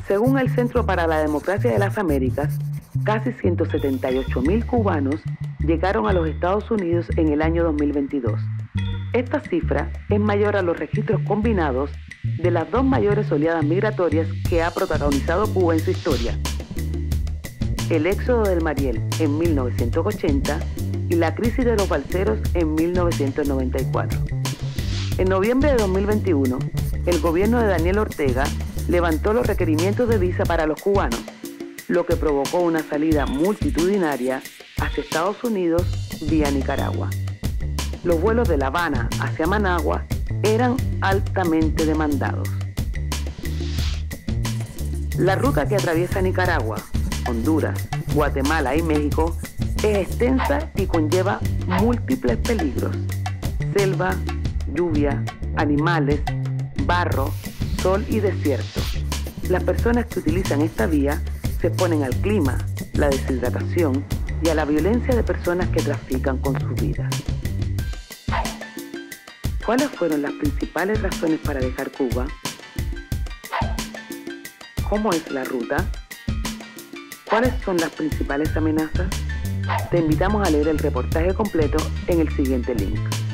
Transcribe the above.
Según el Centro para la Democracia de las Américas, casi 178.000 cubanos llegaron a los Estados Unidos en el año 2022. Esta cifra es mayor a los registros combinados de las dos mayores oleadas migratorias que ha protagonizado Cuba en su historia: el éxodo del Mariel en 1980 y la crisis de los balseros en 1994. En noviembre de 2021, el gobierno de Daniel Ortega levantó los requerimientos de visa para los cubanos, lo que provocó una salida multitudinaria hacia Estados Unidos vía Nicaragua. Los vuelos de La Habana hacia Managua eran altamente demandados. La ruta que atraviesa Nicaragua, Honduras, Guatemala y México es extensa y conlleva múltiples peligros: selva, lluvia, animales, barro, sol y desierto. Las personas que utilizan esta vía se exponen al clima, la deshidratación y a la violencia de personas que trafican con sus vidas. ¿Cuáles fueron las principales razones para dejar Cuba? ¿Cómo es la ruta? ¿Cuáles son las principales amenazas? Te invitamos a leer el reportaje completo en el siguiente link.